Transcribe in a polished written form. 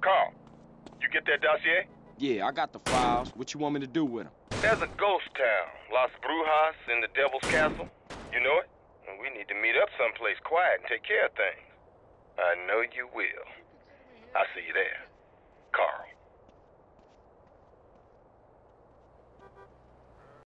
Carl, you get that dossier? Yeah, I got the files. What you want me to do with them? There's a ghost town, Las Brujas in the Devil's Castle. You know it? And we need to meet up someplace quiet and take care of things. I know you will. I'll see you there.